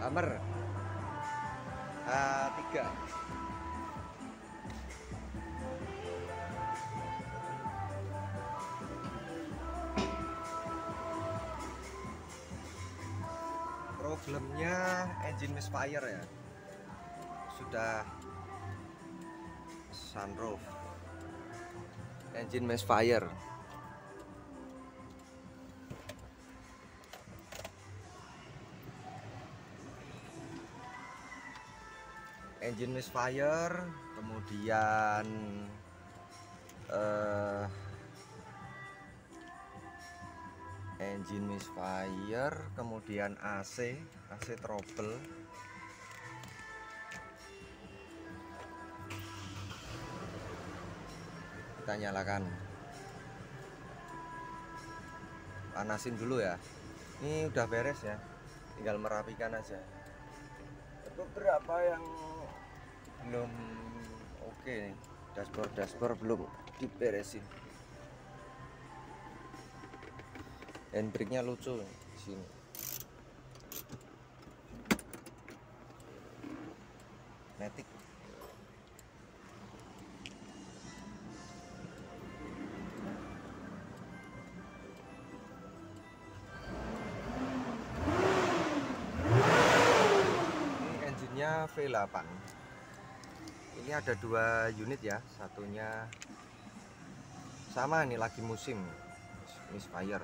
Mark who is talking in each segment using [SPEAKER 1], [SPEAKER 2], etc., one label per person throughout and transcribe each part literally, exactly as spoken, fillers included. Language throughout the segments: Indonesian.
[SPEAKER 1] Hammer H tiga. Problemnya engine misfire ya, sudah sunroof engine misfire. Engine misfire, kemudian eh, engine misfire, kemudian A C, A C trouble. Kita nyalakan, panasin dulu ya. Ini udah beres ya, tinggal merapikan aja. Beberapa yang belum oke nih, dashboard dashboard belum diberesin. Handbrake-nya lucu di sini. Matic. Ini engine-nya V delapan. Ini ada dua unit ya, satunya sama, ini lagi musim misfire.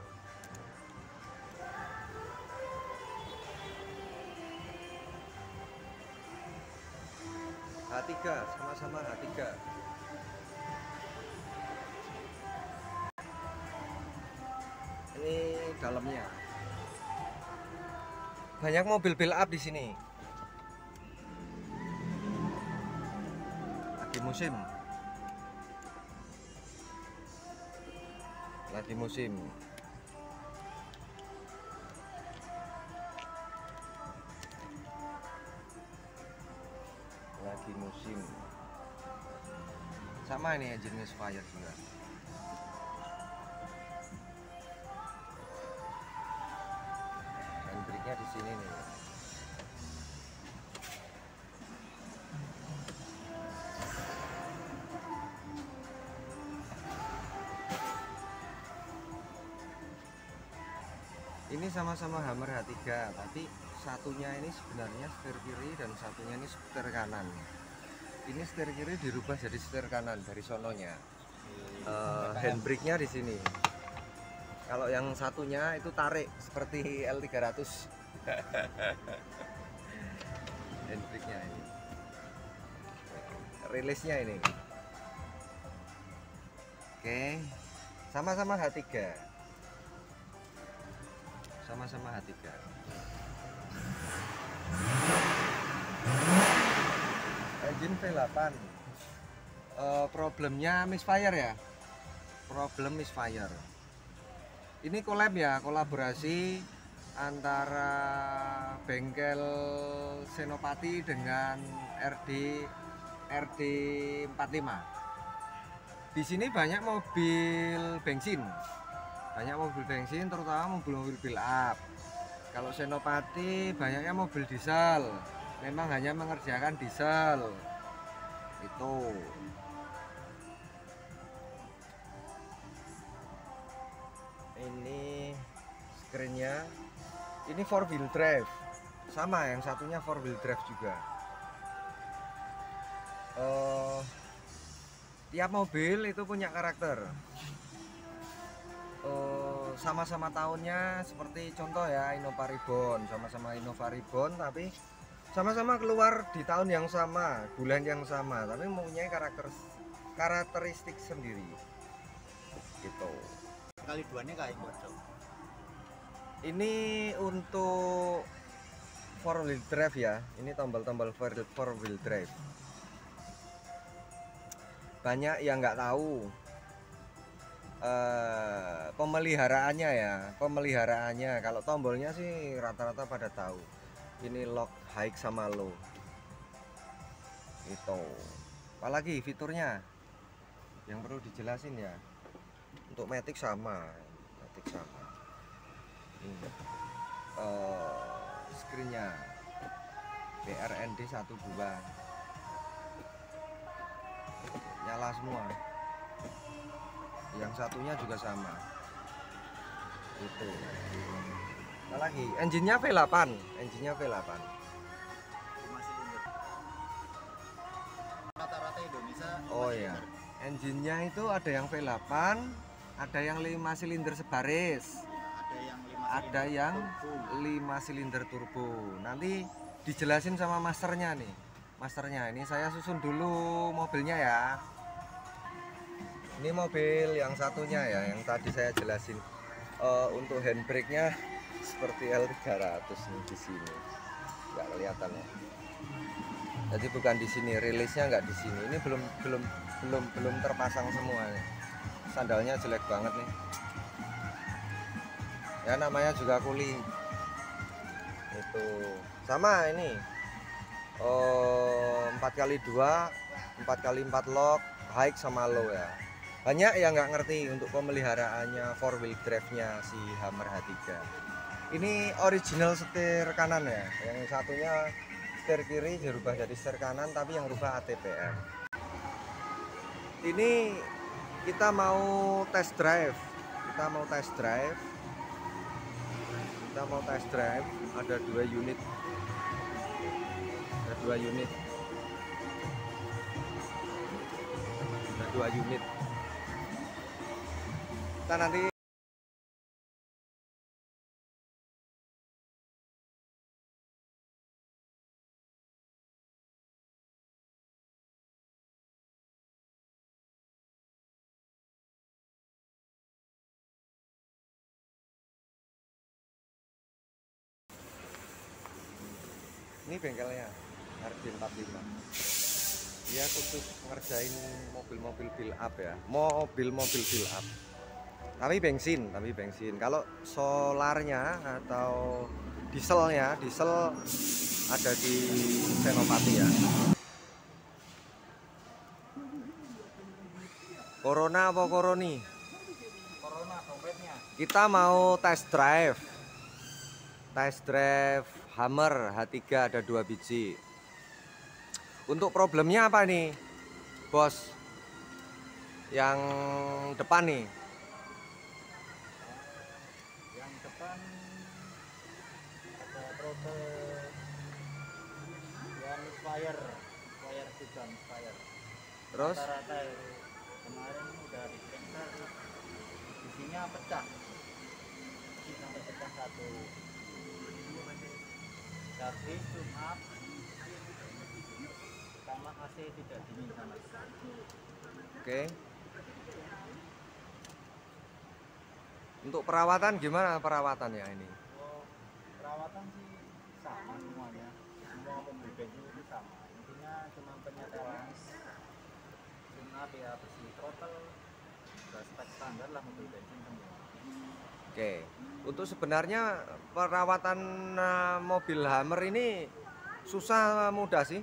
[SPEAKER 1] H tiga, sama-sama H tiga. Ini dalamnya. Banyak mobil build up di sini. Lagi musim. Lagi musim. Lagi musim. Sama ini engine misfire juga. Handbrake-nya di sini nih. Ini sama-sama Hammer H tiga, tapi satunya ini sebenarnya setir kiri dan satunya ini setir kanan. Ini setir kiri dirubah jadi setir kanan dari sononya. Uh, handbrake-nya di sini. Kalau yang satunya itu tarik seperti L tiga ratus. Handbrake-nya ini. Rilisnya ini. Oke. Sama-sama H tiga. Sama-sama H tiga. Engine V delapan. Uh, problemnya misfire ya. Problem misfire. Ini collab ya, kolaborasi antara bengkel Senopati dengan R D R D empat puluh lima. Di sini banyak mobil bensin. Banyak mobil bensin, terutama mobil-mobil build up. Kalau Senopati banyaknya mobil diesel, memang hanya mengerjakan diesel itu. Ini screennya, ini four wheel drive, sama yang satunya four wheel drive juga. Uh, tiap mobil itu punya karakter. Sama-sama tahunnya, seperti contoh ya Innova Reborn, sama-sama Innova Reborn, tapi sama-sama keluar di tahun yang sama, bulan yang sama, tapi mempunyai karakter karakteristik sendiri gitu.
[SPEAKER 2] Kali duanya kayak bocor.
[SPEAKER 1] Ini untuk four wheel drive ya, ini tombol-tombol four wheel drive. Banyak yang nggak tahu Uh, pemeliharaannya ya, pemeliharaannya kalau tombolnya sih rata-rata pada tahu. Ini lock high sama low itu. Apalagi fiturnya yang perlu dijelasin ya. Untuk Matic sama, Matic sama. Ini uh, screennya B R N D satu dua. Nyala semua. Yang satunya juga sama. Itu. Apa lagi? Engine-nya V delapan, engine-nya V delapan.
[SPEAKER 2] lima silinder. Rata-rata Indonesia lima
[SPEAKER 1] Oh ya.
[SPEAKER 2] silinder.
[SPEAKER 1] Engine-nya itu ada yang V delapan, ada yang lima silinder sebaris.
[SPEAKER 2] Ada yang lima
[SPEAKER 1] Ada
[SPEAKER 2] silinder
[SPEAKER 1] yang
[SPEAKER 2] turbo.
[SPEAKER 1] lima silinder turbo. Nanti dijelasin sama masternya nih. Masternya ini saya susun dulu mobilnya ya. Ini mobil yang satunya ya, yang tadi saya jelasin. Uh, untuk handbrake-nya seperti L tiga ratus nih di sini. Nggak kelihatan ya. Jadi bukan di sini, rilisnya nggak di sini. Ini belum belum belum belum terpasang semua nih. Sandalnya jelek banget nih. Ya namanya juga kuli. Itu sama ini. Oh, empat kali dua, empat kali empat lock, high sama low ya. Banyak yang nggak ngerti untuk pemeliharaannya four wheel drive-nya si Hummer H tiga. Ini original setir kanan ya. Yang satunya setir kiri dirubah jadi setir kanan, tapi yang rubah A T P M. Ini kita mau test drive. Kita mau test drive. Kita mau test drive. Ada dua unit. Ada dua unit. Ada dua unit. Kita nanti ini bengkelnya R D empat puluh lima. Dia khusus ngerjain mobil-mobil build up ya, mobil-mobil build up. Tapi bensin, tapi bensin. Kalau solarnya atau dieselnya, diesel ada di Senopati ya. Corona apa Coroni?
[SPEAKER 2] Corona dompetnya.
[SPEAKER 1] Kita mau test drive. Test drive Hummer H tiga ada dua biji. Untuk problemnya apa nih, bos? Yang depan nih.
[SPEAKER 2] Yang depan ada throttle yang fire, fire juga fire.
[SPEAKER 1] Terus
[SPEAKER 2] Rata-rata kemarin udah diperiksa, isinya pecah. Isi sampai pecah satu. Jadi cuma sama A C tidak dingin sama sekali.
[SPEAKER 1] oke. Untuk perawatan gimana perawatannya ini?
[SPEAKER 2] Oh, perawatan sih sama semuanya. Semua mobil bensin itu sama. Intinya cuma penyetelan, cuma ya bersih throttle, udah spek standar lah mobil bensin semua.
[SPEAKER 1] Oke. Untuk sebenarnya perawatan uh, mobil Hummer ini susah mudah sih?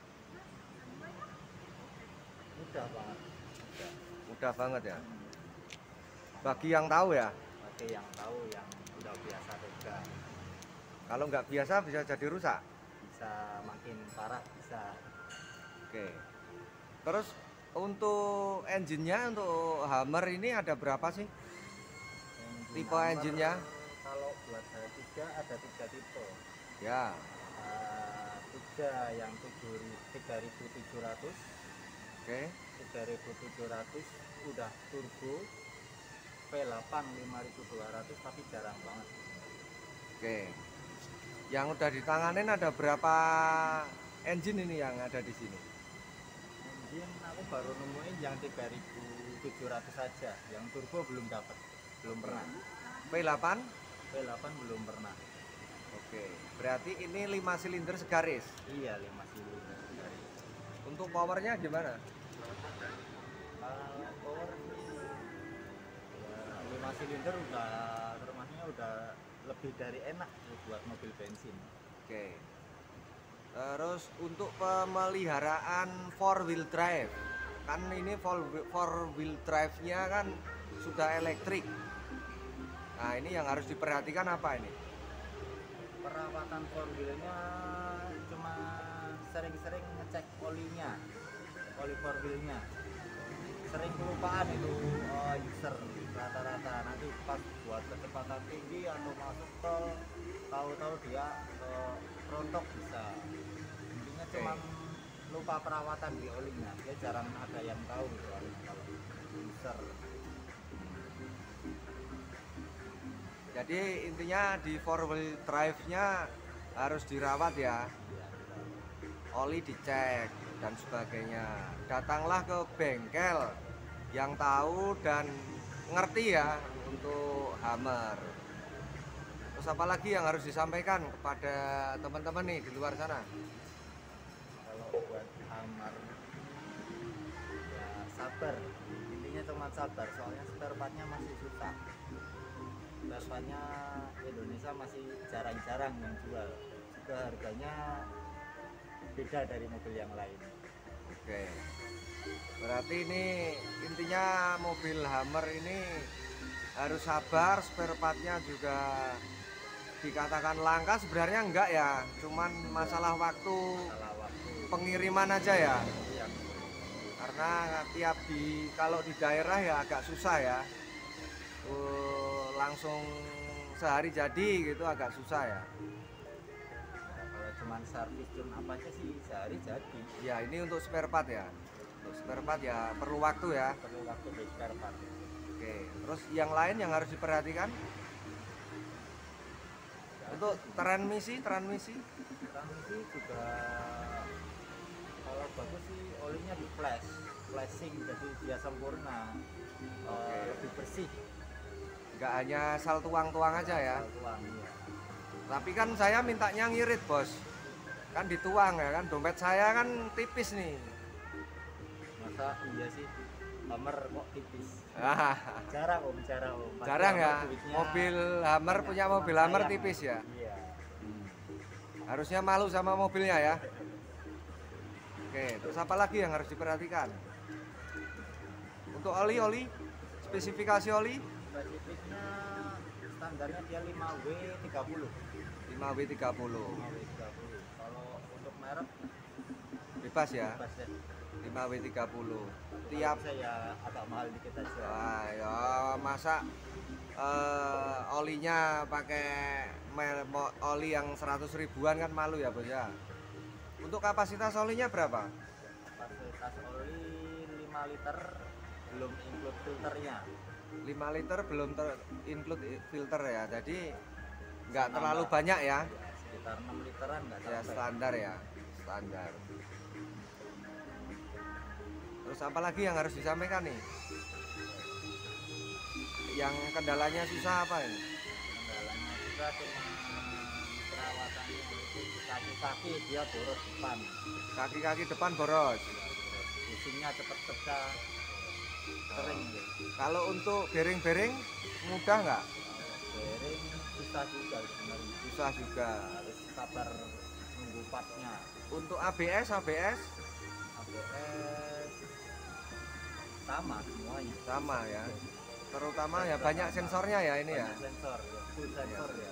[SPEAKER 2] Mudah banget. Mudah.
[SPEAKER 1] Mudah banget ya. Bagi yang tahu ya.
[SPEAKER 2] Bagi yang tahu, yang udah biasa pegang,
[SPEAKER 1] Kalau nggak biasa bisa jadi rusak.
[SPEAKER 2] bisa makin parah bisa.
[SPEAKER 1] Oke. Terus untuk engine-nya untuk Hummer ini ada berapa sih?
[SPEAKER 2] Engine
[SPEAKER 1] Tipe
[SPEAKER 2] Hummer,
[SPEAKER 1] engine-nya?
[SPEAKER 2] kalau buat saya tiga ada tiga tipe.
[SPEAKER 1] Ya.
[SPEAKER 2] Uh, tiga yang tiga ribu tujuh ratus,
[SPEAKER 1] Oke.
[SPEAKER 2] tiga ribu tujuh ratus udah turbo, V delapan lima ribu dua ratus tapi jarang banget.
[SPEAKER 1] Oke. Yang udah ditanganin ada berapa engine ini yang ada di sini?
[SPEAKER 2] Engine aku baru nemuin yang tiga ribu tujuh ratus saja, yang turbo belum dapat, belum pernah.
[SPEAKER 1] V delapan?
[SPEAKER 2] V delapan belum pernah.
[SPEAKER 1] Oke. Berarti ini lima silinder segaris.
[SPEAKER 2] Iya, lima silinder dari.
[SPEAKER 1] Untuk powernya gimana?
[SPEAKER 2] Kalau power ya, lima silinder udah termasuknya udah lebih dari enak buat mobil bensin.
[SPEAKER 1] Oke. Terus untuk pemeliharaan four wheel drive, kan ini four wheel drive-nya kan sudah elektrik. Nah ini yang harus diperhatikan apa ini?
[SPEAKER 2] Perawatan four wheelnya cuma sering-sering ngecek olinya, oli for wheelnya. Sering kelupaan itu uh, user rata-rata, nanti pas buat kecepatan tinggi atau masuk tol tahu-tahu dia uh, rontok bisa. Intinya
[SPEAKER 1] Oke.
[SPEAKER 2] cuma lupa perawatan di olinya, dia jarang ada yang tahu soalnya kalau user.
[SPEAKER 1] Jadi intinya di four wheel drive-nya harus dirawat ya,
[SPEAKER 2] Iya,
[SPEAKER 1] oli dicek dan sebagainya. Datanglah ke bengkel yang tahu dan ngerti ya untuk Hummer. Terus apa lagi yang harus disampaikan kepada teman-teman nih di luar sana?
[SPEAKER 2] kalau buat Hummer ya sabar, intinya cuma sabar, soalnya spare partnya masih susah. Spare partnya Indonesia masih jarang-jarang menjual, juga harganya beda dari mobil yang lain.
[SPEAKER 1] Oke, berarti ini intinya mobil Hummer ini harus sabar, spare partnya juga dikatakan langka, sebenarnya enggak ya, cuman masalah waktu
[SPEAKER 2] Salah waktu
[SPEAKER 1] pengiriman aja ya,
[SPEAKER 2] yang
[SPEAKER 1] karena tiap di kalau di daerah ya agak susah ya. Uh, langsung sehari jadi gitu agak susah ya.
[SPEAKER 2] ya, kalau cuma servis cuma apa aja sih sehari jadi.
[SPEAKER 1] Ya ini untuk spare part ya, untuk spare part ya perlu waktu ya.
[SPEAKER 2] Perlu waktu di spare part.
[SPEAKER 1] Oke, terus yang lain yang harus diperhatikan untuk transmisi, transmisi
[SPEAKER 2] Transmisi juga kalau bagus sih olinya di flash, flashing jadi dia sempurna.
[SPEAKER 1] Oke.
[SPEAKER 2] Eh, lebih bersih.
[SPEAKER 1] nggak hanya asal tuang-tuang aja ya.
[SPEAKER 2] Asal tuang, iya.
[SPEAKER 1] Tapi kan saya mintanya ngirit bos, kan dituang ya kan, dompet saya kan tipis nih.
[SPEAKER 2] Masa iya sih Hummer kok tipis?
[SPEAKER 1] Ah,
[SPEAKER 2] Jarang om, jarang om. Pasti
[SPEAKER 1] jarang ya,
[SPEAKER 2] Hummer duitnya
[SPEAKER 1] mobil Hummer
[SPEAKER 2] banyak,
[SPEAKER 1] punya
[SPEAKER 2] cuma
[SPEAKER 1] mobil Hummer
[SPEAKER 2] sayang.
[SPEAKER 1] tipis ya.
[SPEAKER 2] Iya.
[SPEAKER 1] Harusnya malu sama mobilnya ya. Oke, terus apa lagi yang harus diperhatikan? Untuk oli-oli, spesifikasi oli
[SPEAKER 2] Spesifiknya standarnya dia lima W tiga puluh.
[SPEAKER 1] lima W tiga puluh.
[SPEAKER 2] lima W tiga puluh. Kalau untuk merek
[SPEAKER 1] Bebas ya,
[SPEAKER 2] bebas deh.
[SPEAKER 1] lima W tiga puluh.
[SPEAKER 2] Kalau
[SPEAKER 1] Tiap
[SPEAKER 2] saya agak mahal dikit aja.
[SPEAKER 1] wah, ya masa eh, olinya pakai mer- mo- oli yang seratus ribuan kan malu ya bos ya. Untuk kapasitas olinya berapa?
[SPEAKER 2] Kapasitas oli lima liter belum include filternya.
[SPEAKER 1] lima liter belum ter include filter ya, jadi nggak
[SPEAKER 2] Nambah.
[SPEAKER 1] terlalu banyak ya.
[SPEAKER 2] Ya, sekitar enam literan nggak
[SPEAKER 1] Ya
[SPEAKER 2] sampai.
[SPEAKER 1] standar ya, standar. Terus apa lagi yang harus disampaikan nih? Yang kendalanya susah apa ini?
[SPEAKER 2] Kendalanya juga cuma perawatannya itu kaki-kaki dia boros depan.
[SPEAKER 1] Kaki-kaki depan boros.
[SPEAKER 2] Businya cepet pecah, sering gitu.
[SPEAKER 1] Kalau untuk bearing-bearing mudah nggak?
[SPEAKER 2] Bearing susah juga sebenarnya.
[SPEAKER 1] Susah juga.
[SPEAKER 2] Harus sabar nunggu partnya.
[SPEAKER 1] Untuk A B S, A B S
[SPEAKER 2] A B S sama semuanya.
[SPEAKER 1] sama ya. Terutama ya banyak sensornya ya ini ya.
[SPEAKER 2] Banyak sensor, ya. Full sensor ya.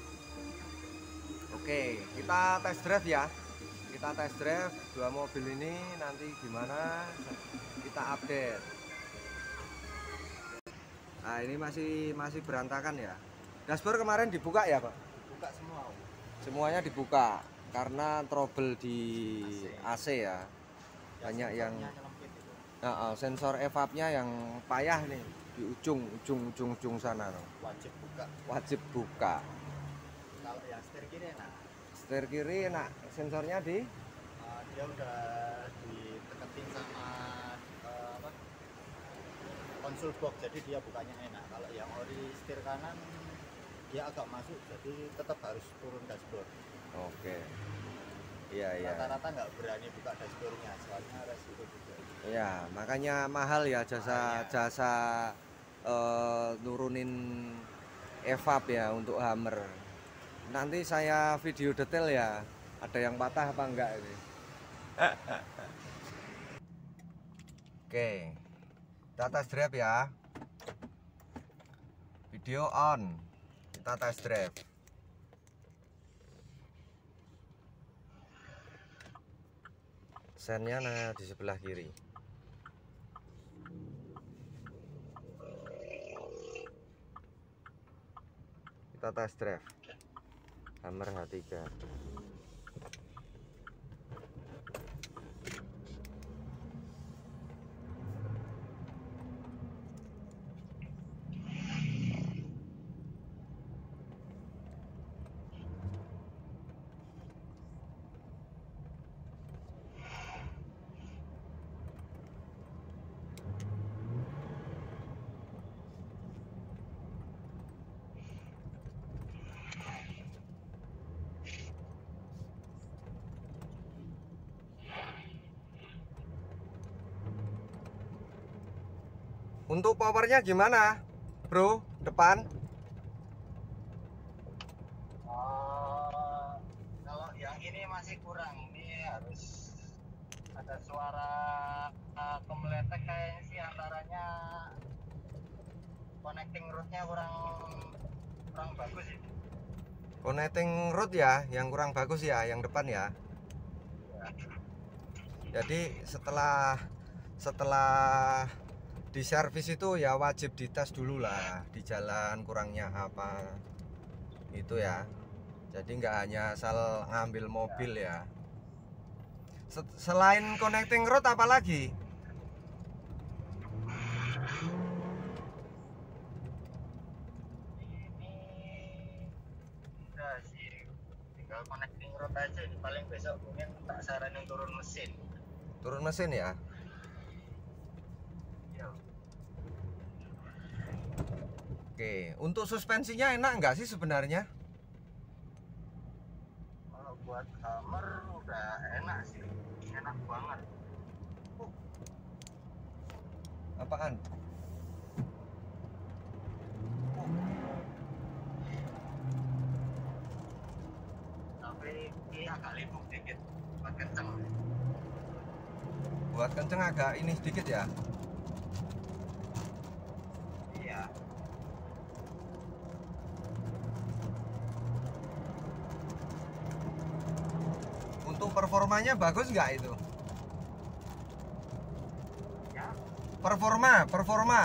[SPEAKER 1] Oke, kita test drive ya. Kita test drive dua mobil ini, nanti gimana kita update. Nah ini masih masih berantakan ya. Dashboard kemarin dibuka ya Pak?
[SPEAKER 2] Buka semua. Om.
[SPEAKER 1] Semuanya dibuka karena trouble di A C ya. Banyak yang
[SPEAKER 2] sensornya nyelempit itu.
[SPEAKER 1] nah, uh, sensor evapnya yang payah nih di ujung ujung ujung ujung sana no.
[SPEAKER 2] Wajib buka.
[SPEAKER 1] Wajib buka.
[SPEAKER 2] Kalau yang setir kiri enak.
[SPEAKER 1] Setir kiri enak, sensornya di
[SPEAKER 2] Uh, dia udah diteketin sama uh, apa? Konsol box, jadi dia bukanya enak. Kalau yang ori setir kanan dia agak masuk, jadi tetap harus turun dashboard.
[SPEAKER 1] oke. Iya iya.
[SPEAKER 2] Rata-rata nggak berani buka dashboardnya, soalnya resiko juga.
[SPEAKER 1] Iya, makanya mahal ya jasa
[SPEAKER 2] Makanya.
[SPEAKER 1] jasa eh, nurunin evap ya untuk Hummer. Nanti saya video detail ya, ada yang patah apa enggak ini. Oke, kita test drive ya. Video on, kita test drive. sennya nah di sebelah kiri. Kita test drive Hammer H tiga. Untuk powernya gimana, bro? Depan?
[SPEAKER 2] Uh, kalau yang ini masih kurang, ini harus ada suara uh, kemeletek kayaknya sih, antaranya connecting rodnya kurang kurang bagus sih.
[SPEAKER 1] Connecting rod ya, yang kurang bagus ya, yang depan ya.
[SPEAKER 2] Ya.
[SPEAKER 1] Jadi setelah setelah di servis itu ya wajib dites dulu lah di jalan kurangnya apa itu ya. Jadi nggak hanya asal ngambil mobil ya. Selain connecting rod apa lagi?
[SPEAKER 2] Ini udah sih, tinggal connecting rod aja. Ini paling besok mungkin tak saranin turun mesin.
[SPEAKER 1] Turun mesin ya? Oke, untuk suspensinya enak nggak sih sebenarnya?
[SPEAKER 2] Kalau buat Hammer udah enak sih, enak banget. Uh.
[SPEAKER 1] Apaan?
[SPEAKER 2] Tapi ini agak limbuk dikit, buat kenceng.
[SPEAKER 1] Buat kenceng agak ini sedikit ya?
[SPEAKER 2] Iya.
[SPEAKER 1] Untuk performanya bagus nggak itu?
[SPEAKER 2] Ya.
[SPEAKER 1] Performa, performa.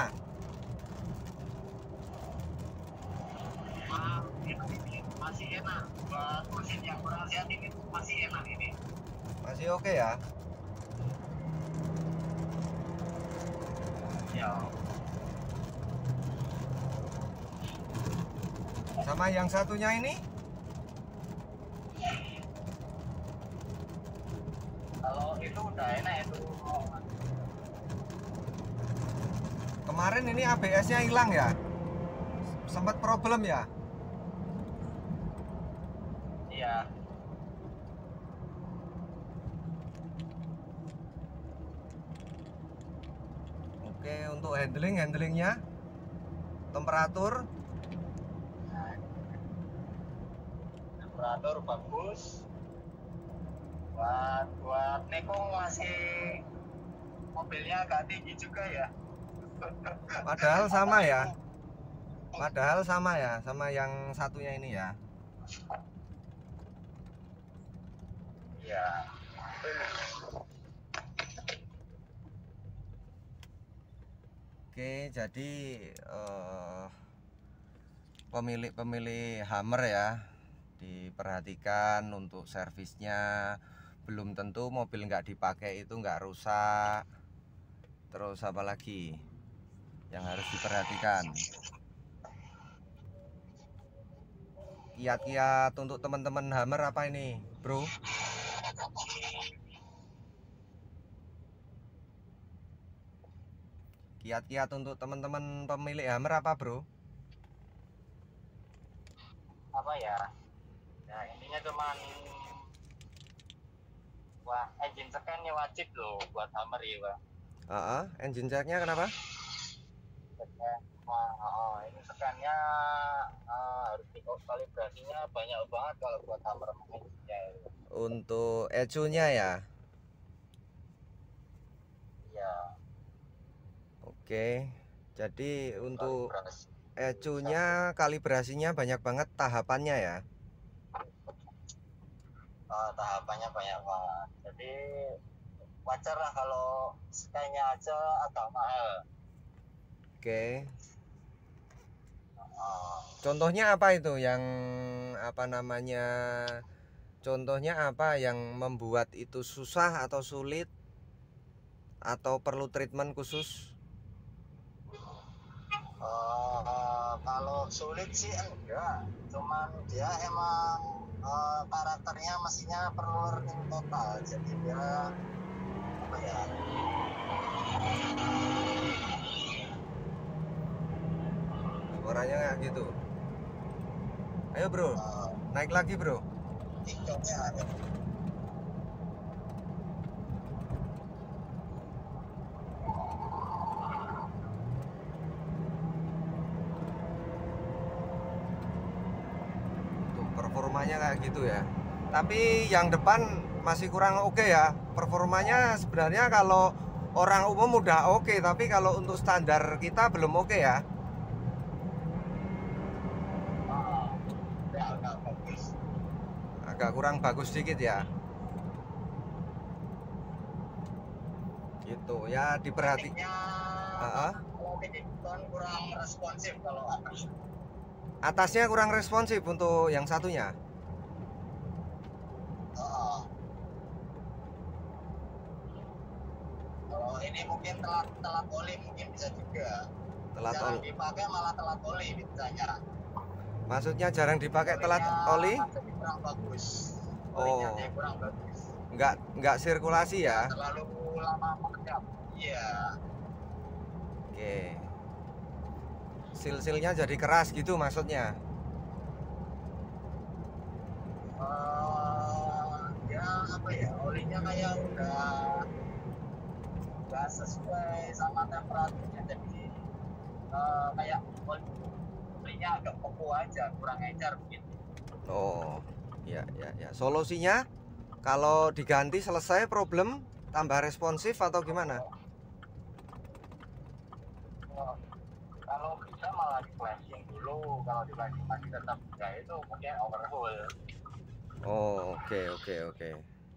[SPEAKER 2] Nah, ini masih enak. Buat mesin yang kurang sehat ini masih enak ini.
[SPEAKER 1] Masih oke ya?
[SPEAKER 2] Ya.
[SPEAKER 1] Sama yang satunya ini?
[SPEAKER 2] Kalau itu udah enak itu.
[SPEAKER 1] Kemarin ini A B S-nya hilang ya? Sempat problem ya?
[SPEAKER 2] Iya.
[SPEAKER 1] Oke, untuk handling, handlingnya temperatur
[SPEAKER 2] Temperatur bagus. Buat buat nekung masih mobilnya agak tinggi juga ya.
[SPEAKER 1] padahal sama ya? Padahal sama ya, sama yang satunya ini ya?
[SPEAKER 2] Iya.
[SPEAKER 1] Oke, jadi eh, pemilik-pemilik Hammer ya, diperhatikan untuk servisnya. Belum tentu mobil nggak dipakai itu nggak rusak. Terus apa lagi yang harus diperhatikan? Kiat-kiat untuk teman-teman Hammer apa ini, bro? Kiat-kiat untuk teman-teman pemilik Hammer apa, bro?
[SPEAKER 2] Apa ya? Ya intinya cuman wah, engine scan-nya wajib loh buat Hammer ya, Pak.
[SPEAKER 1] Uh-uh, engine check-nya kenapa?
[SPEAKER 2] Wah, oh, ini scan-nya uh, harus kalibrasinya banyak banget kalau buat Hammer engine-nya.
[SPEAKER 1] Untuk E C U-nya ya?
[SPEAKER 2] Iya.
[SPEAKER 1] Oke, jadi untuk
[SPEAKER 2] Kalibrasi.
[SPEAKER 1] E C U-nya kalibrasinya banyak banget tahapannya ya?
[SPEAKER 2] Uh, tahapannya banyak banget. Jadi
[SPEAKER 3] wajar lah kalau Sky-nya aja agak mahal.
[SPEAKER 1] Oke.
[SPEAKER 3] Uh,
[SPEAKER 1] Contohnya apa itu yang apa namanya? Contohnya apa yang membuat itu susah atau sulit atau perlu treatment khusus?
[SPEAKER 3] uh, kalau sulit sih enggak, cuman dia emang uh, karakternya mesinnya perlu learning total, jadi dia apa ya?
[SPEAKER 1] Suaranya kayak gitu. Ayo bro,
[SPEAKER 3] Uh,
[SPEAKER 1] naik lagi bro.
[SPEAKER 3] TikToknya ada.
[SPEAKER 1] Tuh, performanya kayak gitu ya. Tapi yang depan masih kurang oke ya. Performanya sebenarnya kalau orang umum udah oke, tapi kalau untuk standar kita belum oke ya.
[SPEAKER 3] Uh, ya agak bagus.
[SPEAKER 1] Agak kurang bagus sedikit ya. Gitu ya, diperhati.
[SPEAKER 3] Tekniknya
[SPEAKER 1] Uh-uh.
[SPEAKER 3] kalau Kickton kurang responsif kalau atas.
[SPEAKER 1] Atasnya kurang responsif untuk yang satunya.
[SPEAKER 3] Uh, kalau ini mungkin telat telat oli mungkin bisa juga.
[SPEAKER 1] Telat
[SPEAKER 3] Jarang
[SPEAKER 1] oli.
[SPEAKER 3] dipakai malah telat oli biasanya.
[SPEAKER 1] Maksudnya jarang dipakai telat oli?
[SPEAKER 3] Jadi kurang bagus.
[SPEAKER 1] Oh.
[SPEAKER 3] Olinya dia kurang bagus.
[SPEAKER 1] Nggak nggak sirkulasi ya?
[SPEAKER 3] Terlalu lama mengendap. Iya.
[SPEAKER 1] Oke. Sil-silnya jadi keras gitu maksudnya.
[SPEAKER 3] Uh, ya apa ya, olinya kayak udah nggak sesuai sama temperaturnya, jadi uh, kayak olinya agak beku aja, kurang encer begitu.
[SPEAKER 1] Oh, ya ya ya. Solusinya kalau diganti selesai problem, tambah responsif atau gimana?
[SPEAKER 3] Uh, kalau bisa malah di flashing dulu, kalau di flashing masih tetap ya itu mungkin overhaul.
[SPEAKER 1] Oh, oke oke oke.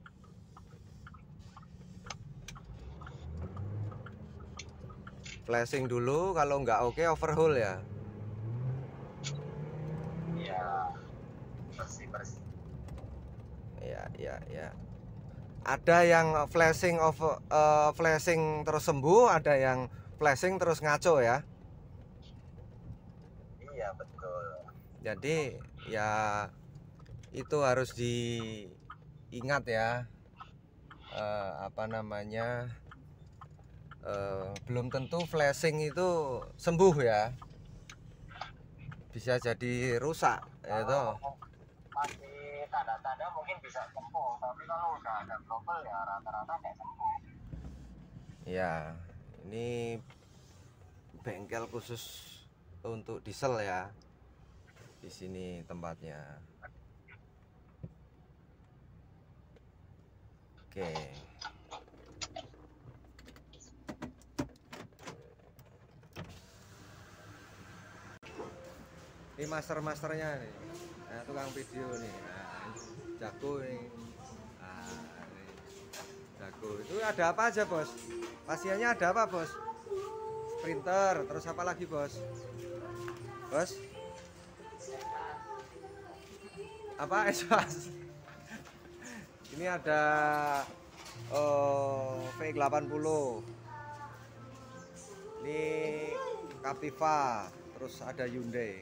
[SPEAKER 1] Flashing dulu, kalau nggak oke overhaul ya.
[SPEAKER 3] Iya, bersih bersih.
[SPEAKER 1] Ya ya ya. Ada yang flashing of uh, flashing terus sembuh, ada yang flashing terus ngaco ya.
[SPEAKER 3] Iya betul.
[SPEAKER 1] Jadi ya itu harus diingat ya. Uh, apa namanya? Uh, belum tentu flashing itu sembuh ya, bisa jadi rusak itu.
[SPEAKER 3] Masih tanda-tanda mungkin bisa sembuh, tapi kalau udah ada trouble ya rata-rata nggak sembuh.
[SPEAKER 1] Ya, ini bengkel khusus untuk diesel ya, di sini tempatnya. Oke. Ini master-masternya nih, nah, tukang video nih, nah, jago nih, nah, ini jago. Itu ada apa aja bos? Pasiennya ada apa bos? Printer, terus apa lagi bos? Bos? Apa espas? Ini ada oh, V delapan puluh, ini Captiva, terus ada Hyundai.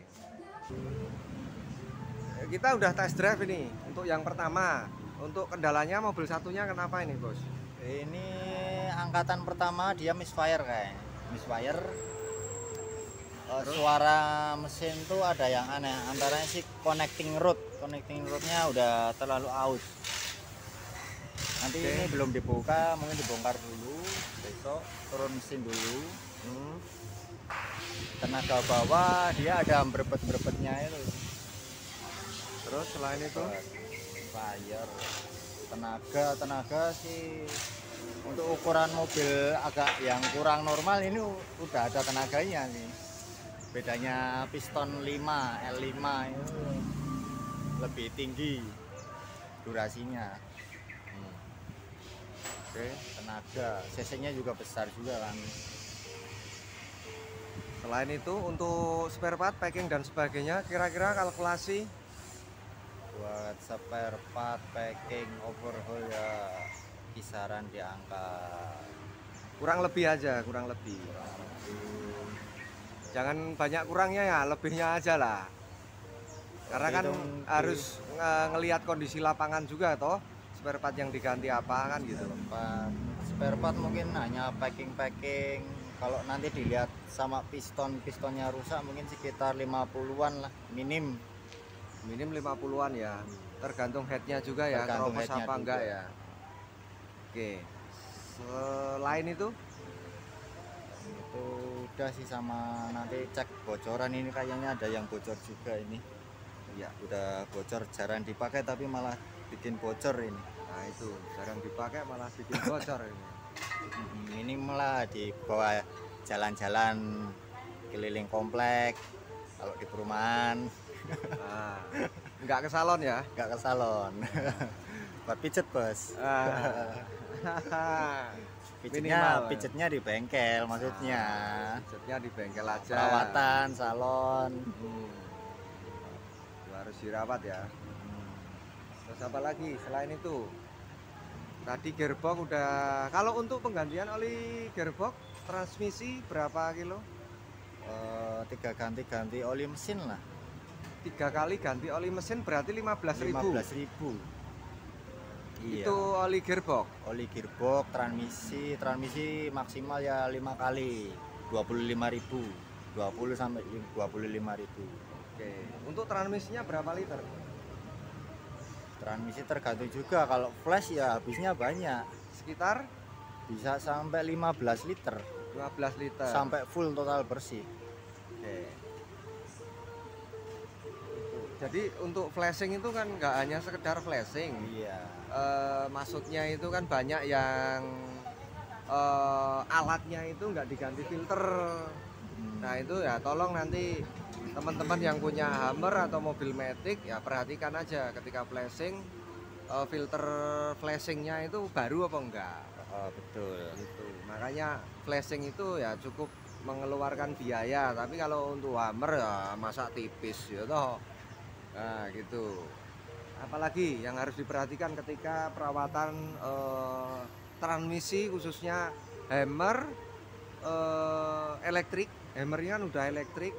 [SPEAKER 1] Kita udah test drive ini untuk yang pertama. Untuk kendalanya mobil satunya kenapa ini bos?
[SPEAKER 2] Ini angkatan pertama dia misfire kayak misfire. Uh, suara mesin tuh ada yang aneh, antaranya sih connecting rod connecting rodnya udah terlalu aus. Nanti
[SPEAKER 1] Oke.
[SPEAKER 2] ini belum dibuka, mungkin dibongkar dulu besok, turun mesin dulu.
[SPEAKER 1] Hmm.
[SPEAKER 2] Tenaga bawah dia ada berbet-berbetnya itu.
[SPEAKER 1] Terus selain itu
[SPEAKER 2] Fire tenaga tenaga sih untuk ukuran mobil agak yang kurang normal ini udah ada tenaganya sih. Bedanya piston lima L lima itu lebih tinggi durasinya.
[SPEAKER 1] hmm. Oke.
[SPEAKER 2] tenaga, cc-nya juga besar juga kan.
[SPEAKER 1] Selain itu untuk spare part, packing dan sebagainya, kira-kira kalkulasi
[SPEAKER 2] Buat spare part, packing, overhaul ya kisaran di angka
[SPEAKER 1] kurang lebih aja, kurang lebih. Jangan banyak kurangnya ya, lebihnya aja lah. Karena kan
[SPEAKER 2] Hitung di-
[SPEAKER 1] harus nge- ngelihat kondisi lapangan juga toh, spare part yang diganti apa kan gitu.
[SPEAKER 2] Part, spare part mungkin hanya packing-packing. Kalau nanti dilihat sama piston, pistonnya rusak mungkin sekitar lima puluhan lah minim.
[SPEAKER 1] Minim lima puluhan ya. Tergantung headnya juga ya,
[SPEAKER 2] Tergantung
[SPEAKER 1] keropos
[SPEAKER 2] headnya
[SPEAKER 1] apa
[SPEAKER 2] juga.
[SPEAKER 1] enggak ya. Oke. Selain itu
[SPEAKER 2] Itu udah sih, sama nanti cek bocoran, ini kayaknya ada yang bocor juga ini.
[SPEAKER 1] ya,
[SPEAKER 2] Udah bocor, jarang dipakai tapi malah bikin bocor ini.
[SPEAKER 1] nah itu jarang dipakai malah bikin bocor ini.
[SPEAKER 2] Minimal lah di bawah jalan-jalan keliling komplek kalau di perumahan.
[SPEAKER 1] Nah, enggak ke salon ya.
[SPEAKER 2] Nggak ke salon. Buat pijet bos.
[SPEAKER 1] Ah.
[SPEAKER 2] Pijetnya,
[SPEAKER 1] Minimal ya.
[SPEAKER 2] pijetnya di bengkel maksudnya.
[SPEAKER 1] Pijetnya di bengkel aja.
[SPEAKER 2] Perawatan salon.
[SPEAKER 1] Hmm. Itu harus dirawat ya. Terus apa lagi selain itu? Tadi gearbox udah. Kalau untuk penggantian oli gearbox, transmisi berapa kilo?
[SPEAKER 2] Eh, tiga ganti-ganti oli mesin lah.
[SPEAKER 1] Tiga kali ganti oli mesin berarti lima belas
[SPEAKER 2] lima
[SPEAKER 1] ribu.
[SPEAKER 2] belas ribu. Iya.
[SPEAKER 1] Itu oli gearbox.
[SPEAKER 2] Oli gearbox, transmisi, transmisi maksimal ya lima kali, dua puluh lima ribu, dua puluh sampai dua puluh lima ribu.
[SPEAKER 1] Oke. Untuk transmisinya berapa liter?
[SPEAKER 2] Transmisi tergantung juga, kalau flash ya habisnya banyak,
[SPEAKER 1] Sekitar
[SPEAKER 2] bisa sampai lima belas liter,
[SPEAKER 1] lima belas liter.
[SPEAKER 2] sampai full total bersih.
[SPEAKER 1] Oke. Jadi untuk flashing itu kan nggak hanya sekedar flashing.
[SPEAKER 2] Iya.
[SPEAKER 1] Eh, maksudnya itu kan banyak yang eh, alatnya itu nggak diganti filter.
[SPEAKER 2] Hmm.
[SPEAKER 1] Nah itu ya tolong nanti teman-teman yang punya Hummer atau mobil Matic ya perhatikan aja ketika flashing, eh, filter flashingnya itu baru apa enggak.
[SPEAKER 2] Oh, betul.
[SPEAKER 1] Gitu. Makanya flashing itu ya cukup mengeluarkan biaya, tapi kalau untuk Hummer ya masa tipis ya toh. Nah gitu. Apalagi yang harus diperhatikan ketika perawatan eh, transmisi khususnya Hammer eh, elektrik. Hammernya kan udah elektrik.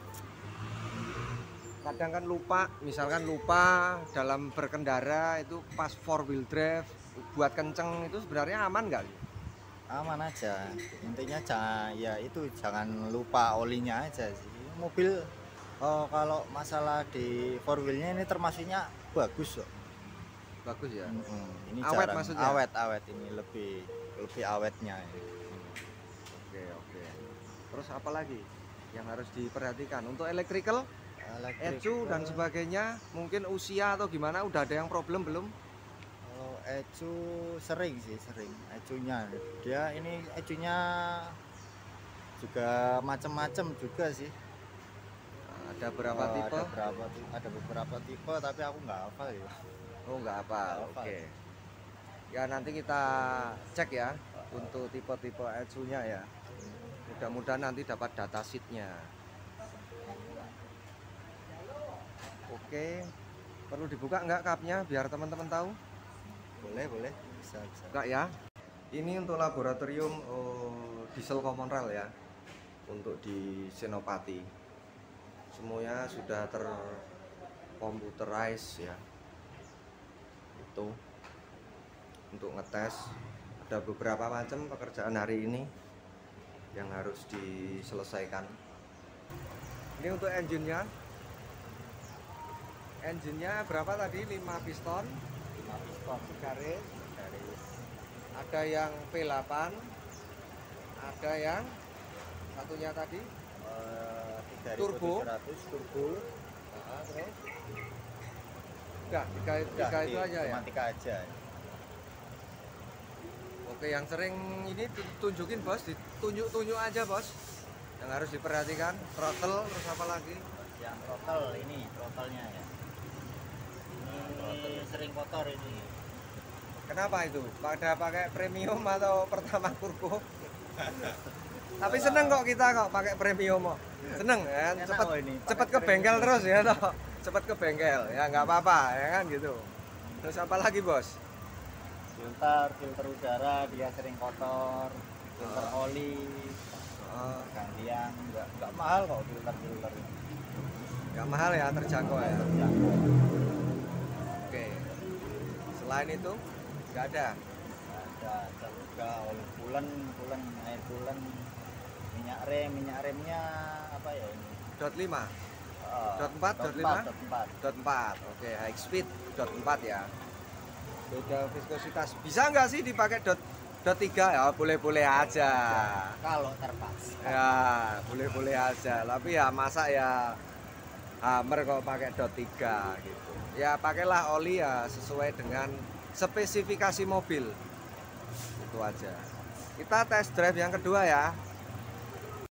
[SPEAKER 1] Kadang kan lupa, misalkan lupa dalam berkendara itu pas four wheel drive buat kenceng, itu sebenarnya aman nggak?
[SPEAKER 2] Aman aja, intinya jangan, ya itu jangan lupa olinya aja sih. Mobil oh, kalau masalah di four wheelnya ini termasuknya bagus kok.
[SPEAKER 1] Bagus ya.
[SPEAKER 2] Mm-mm. Ini
[SPEAKER 1] Awet
[SPEAKER 2] jarang.
[SPEAKER 1] maksudnya?
[SPEAKER 2] Awet awet ini lebih lebih awetnya ini.
[SPEAKER 1] Oke oke. Terus apa lagi yang harus diperhatikan untuk electrical,
[SPEAKER 2] Elektrik,
[SPEAKER 1] E C U dan sebagainya? Mungkin usia atau gimana? Udah ada yang problem belum?
[SPEAKER 2] kalau E C U sering sih, sering E C U-nya. Dia ini E C U-nya juga macam-macam juga sih.
[SPEAKER 1] Ada berapa
[SPEAKER 2] Oh,
[SPEAKER 1] tipe?
[SPEAKER 2] Ada berapa ti- ada beberapa tipe tapi aku nggak hafal ya.
[SPEAKER 1] Oh nggak apa.
[SPEAKER 2] Nggak
[SPEAKER 1] Oke.
[SPEAKER 2] apa.
[SPEAKER 1] Ya nanti kita cek ya untuk tipe-tipe E C U-nya ya. Mudah-mudahan nanti dapat data sheet-nya. Oke. Perlu dibuka nggak kapnya biar teman-teman tahu?
[SPEAKER 2] Boleh, boleh. Bisa, bisa.
[SPEAKER 1] Enggak ya. Ini untuk laboratorium oh, diesel common rail ya. Untuk di Senopati. Semuanya sudah terkomputerize ya. Itu untuk ngetes ada beberapa macam pekerjaan hari ini yang harus diselesaikan. Ini untuk engine-nya. Engine-nya berapa tadi? lima piston,
[SPEAKER 2] lima piston
[SPEAKER 1] garis.
[SPEAKER 2] garis
[SPEAKER 1] Ada yang V delapan, ada yang satunya tadi
[SPEAKER 2] eh, tiga ribu
[SPEAKER 1] Turbo.
[SPEAKER 2] tujuh ratus turbo.
[SPEAKER 1] nah, terus enggak, tiga,
[SPEAKER 2] Udah,
[SPEAKER 1] tiga itu
[SPEAKER 2] iya,
[SPEAKER 1] aja ya.
[SPEAKER 2] cuma tiga aja.
[SPEAKER 1] Oke, yang sering ini tunjukin bos, ditunjuk-tunjuk aja bos. Yang harus diperhatikan, throttle, terus apa lagi?
[SPEAKER 2] Yang throttle ini, throttle-nya ya. Ini sering kotor ini.
[SPEAKER 1] Kenapa itu? Pada pakai premium atau pertama turbo? Tapi seneng kok kita kok pakai premium kok. Seneng ya,
[SPEAKER 2] Enak
[SPEAKER 1] cepet
[SPEAKER 2] kok ini, pakai
[SPEAKER 1] cepet ke bengkel
[SPEAKER 2] premium.
[SPEAKER 1] terus ya toh. Cepet ke bengkel ya nggak apa-apa ya kan gitu. Terus apa lagi bos?
[SPEAKER 2] Filter, filter udara dia sering kotor, filter
[SPEAKER 1] Oh.
[SPEAKER 2] oli,
[SPEAKER 1] Oh,
[SPEAKER 2] gantian, nggak nggak mahal kok filter filter ini.
[SPEAKER 1] nggak mahal ya, terjangkau ya.
[SPEAKER 2] Terjangkau.
[SPEAKER 1] Oke. Selain itu nggak ada.
[SPEAKER 2] Ada juga oli pulen, pulen, air pulen, minyak rem, minyak remnya apa ya ini?
[SPEAKER 1] Dot lima,
[SPEAKER 2] Eh,
[SPEAKER 1] Dot empat, dot lima?
[SPEAKER 2] dot empat.
[SPEAKER 1] dot empat. Oke, high speed dot empat ya. Beda viskositas. Bisa nggak sih dipakai dot dot tiga ya? Boleh-boleh aja.
[SPEAKER 2] Kalau terpaksa.
[SPEAKER 1] Ya, boleh-boleh aja. Tapi ya masa ya Hammer kok pakai dot tiga gitu. Ya pakailah oli ya sesuai dengan spesifikasi mobil. Itu aja. Kita test drive yang kedua ya.